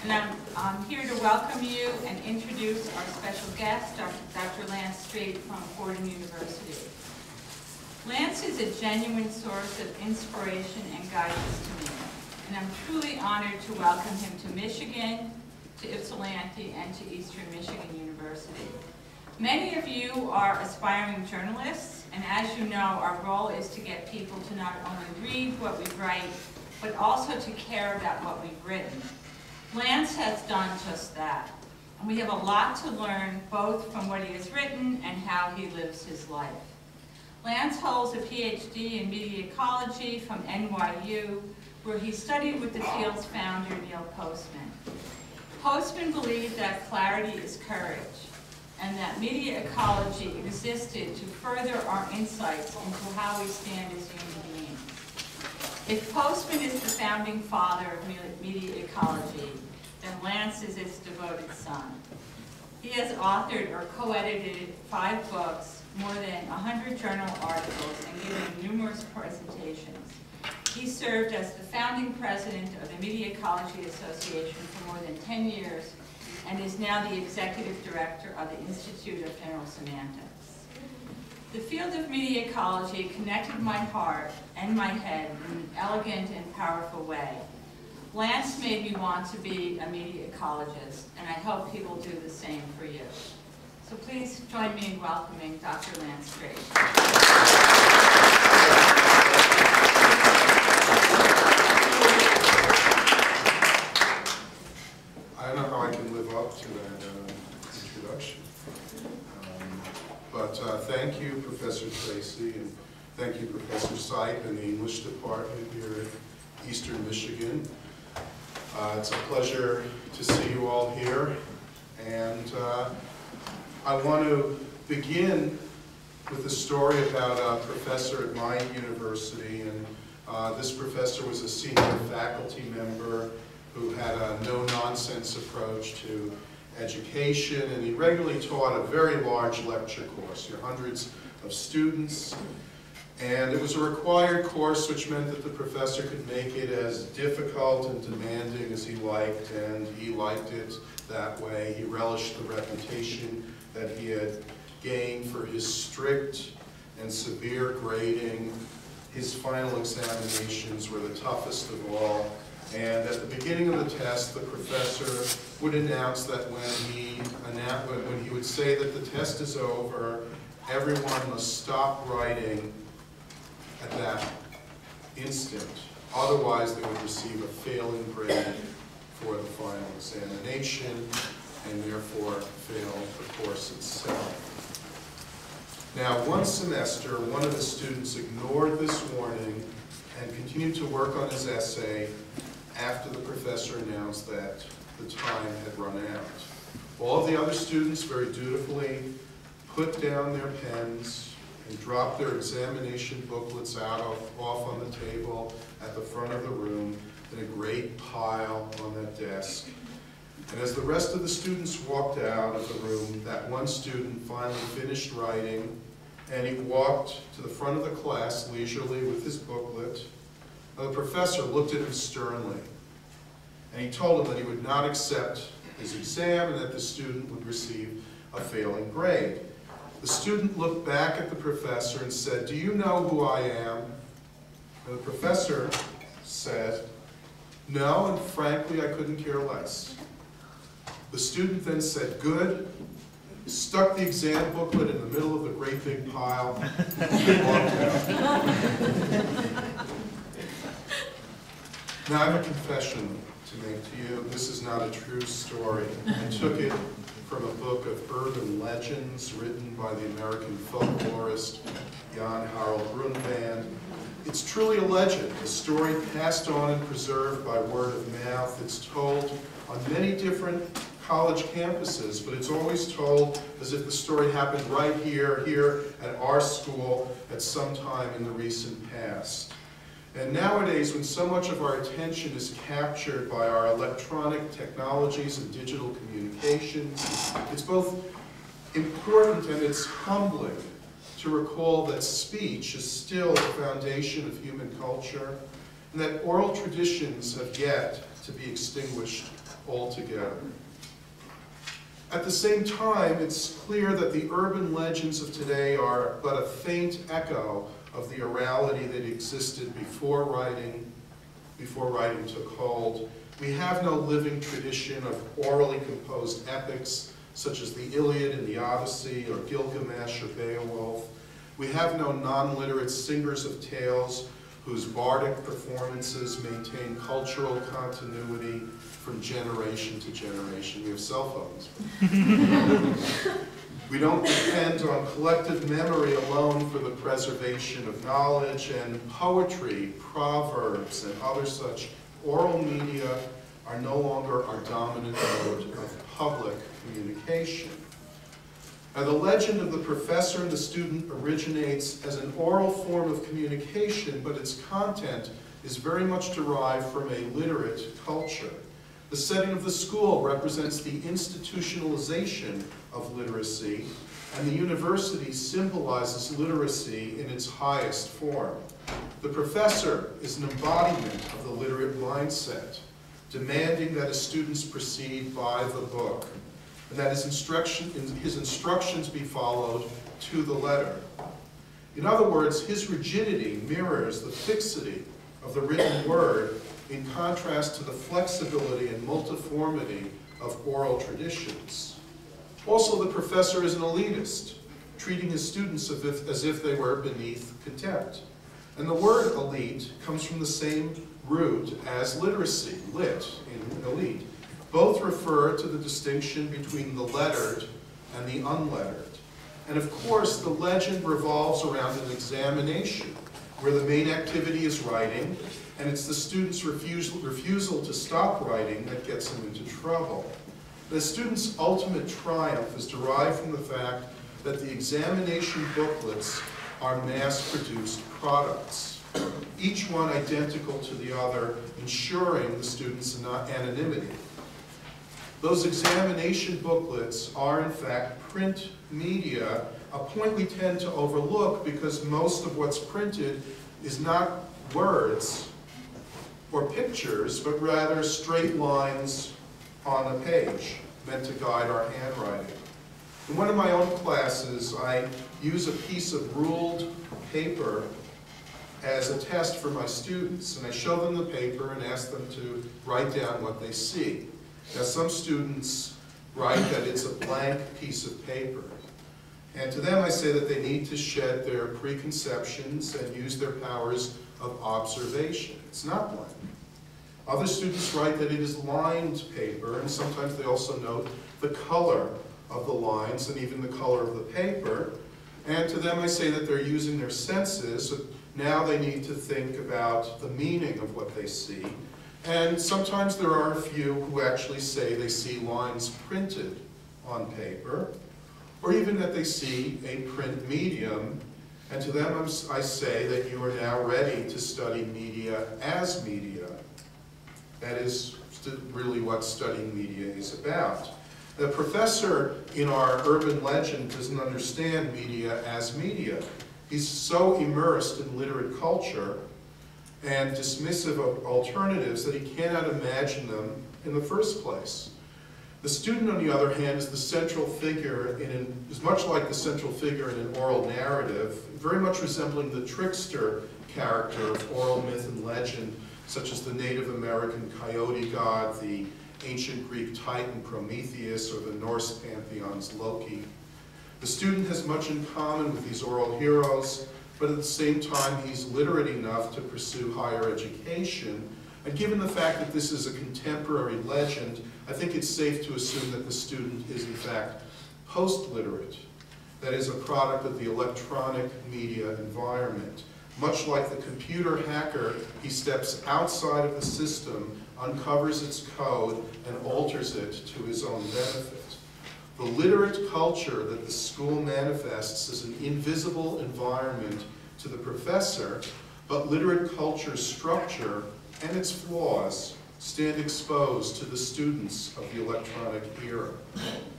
And I'm here to welcome you and introduce our special guest, Dr. Lance Straight from Fordham University. Lance is a genuine source of inspiration and guidance to me, and I'm truly honored to welcome him to Michigan, to Ypsilanti, and to Eastern Michigan University. Many of you are aspiring journalists, and as you know, our role is to get people to not only read what we write, but also to care about what we've written. Lance has done just that, and we have a lot to learn both from what he has written and how he lives his life. Lance holds a PhD in media ecology from NYU, where he studied with the field's founder, Neil Postman. Postman believed that clarity is courage, and that media ecology existed to further our insights into how we stand as human beings. If Postman is the founding father of media ecology, then Lance is its devoted son. He has authored or co-edited 5 books, more than 100 journal articles, and given numerous presentations. He served as the founding president of the Media Ecology Association for more than 10 years, and is now the executive director of the Institute of General Semantics. The field of media ecology connected my heart and my head in an elegant and powerful way. Lance made me want to be a media ecologist, and I hope people do the same for you. So please join me in welcoming Dr. Lance Straight. I don't know how I can live up to that introduction. But thank you, Professor Tracy, and thank you, Professor Sipe in the English department here at Eastern Michigan. It's a pleasure to see you all here, and I want to begin with a story about a professor at my university, and this professor was a senior faculty member who had a no-nonsense approach to education, and he regularly taught a very large lecture course, hundreds of students, and it was a required course, which meant that the professor could make it as difficult and demanding as he liked, and he liked it that way. He relished the reputation that he had gained for his strict and severe grading. His final examinations were the toughest of all. And at the beginning of the test, the professor would announce that when he would say that the test is over, everyone must stop writing at that instant. Otherwise, they would receive a failing grade for the final examination, and therefore fail the course itself. Now, one semester, one of the students ignored this warning and continued to work on his essay after the professor announced that the time had run out. All of the other students very dutifully put down their pens and dropped their examination booklets off on the table at the front of the room in a great pile on that desk. And as the rest of the students walked out of the room, that one student finally finished writing, and he walked to the front of the class leisurely with his booklet. Now, the professor looked at him sternly, and he told him that he would not accept his exam and that the student would receive a failing grade. The student looked back at the professor and said, "Do you know who I am?" And the professor said, "No, and frankly, I couldn't care less." The student then said, "Good," stuck the exam booklet in the middle of the great big pile, and walked out. Now, I have a confession to make to you. This is not a true story. I took it from a book of urban legends written by the American folklorist Jan Harald Brunvand. It's truly a legend, a story passed on and preserved by word of mouth. It's told on many different college campuses, but it's always told as if the story happened right here at our school at some time in the recent past. And nowadays, when so much of our attention is captured by our electronic technologies and digital communications, it's both important and it's humbling to recall that speech is still the foundation of human culture, and that oral traditions have yet to be extinguished altogether. At the same time, it's clear that the urban legends of today are but a faint echo of the orality that existed before writing took hold. We have no living tradition of orally composed epics such as the Iliad and the Odyssey, or Gilgamesh or Beowulf. We have no non-literate singers of tales whose bardic performances maintain cultural continuity from generation to generation. We have cell phones. We don't depend on collective memory alone for the preservation of knowledge, and poetry, proverbs, and other such oral media are no longer our dominant mode of public communication. Now, the legend of the professor and the student originates as an oral form of communication, but its content is very much derived from a literate culture. The setting of the school represents the institutionalization of literacy, and the university symbolizes literacy in its highest form. The professor is an embodiment of the literate mindset, demanding that his students proceed by the book, and that his instructions be followed to the letter. In other words, his rigidity mirrors the fixity of the written word, in contrast to the flexibility and multiformity of oral traditions. Also, the professor is an elitist, treating his students as if they were beneath contempt. And the word elite comes from the same root as literacy, lit, in elite. Both refer to the distinction between the lettered and the unlettered. And of course, the legend revolves around an examination where the main activity is writing, and it's the student's refusal to stop writing that gets him into trouble. The student's ultimate triumph is derived from the fact that the examination booklets are mass-produced products, each one identical to the other, ensuring the student's anonymity. Those examination booklets are, in fact, print media, a point we tend to overlook because most of what's printed is not words or pictures, but rather straight lines on a page, meant to guide our handwriting. In one of my own classes, I use a piece of ruled paper as a test for my students, and I show them the paper and ask them to write down what they see. Now, some students write that it's a blank piece of paper, and to them I say that they need to shed their preconceptions and use their powers of observation. It's not blank. Other students write that it is lined paper, and sometimes they also note the color of the lines and even the color of the paper. And to them I say that they're using their senses, so now they need to think about the meaning of what they see. And sometimes there are a few who actually say they see lines printed on paper, or even that they see a print medium. And to them I say that you are now ready to study media as media. That is really what studying media is about. The professor in our urban legend doesn't understand media as media. He's so immersed in literate culture and dismissive of alternatives that he cannot imagine them in the first place. The student, on the other hand, is the central figure is much like the central figure in an oral narrative, very much resembling the trickster character of oral myth and legend, such as the Native American coyote god, the ancient Greek Titan Prometheus, or the Norse pantheon's Loki. The student has much in common with these oral heroes, but at the same time he's literate enough to pursue higher education. And given the fact that this is a contemporary legend, I think it's safe to assume that the student is in fact post-literate. That is, a product of the electronic media environment. Much like the computer hacker, he steps outside of the system, uncovers its code, and alters it to his own benefit. The literate culture that the school manifests is an invisible environment to the professor, but literate culture's structure and its flaws stand exposed to the students of the electronic era.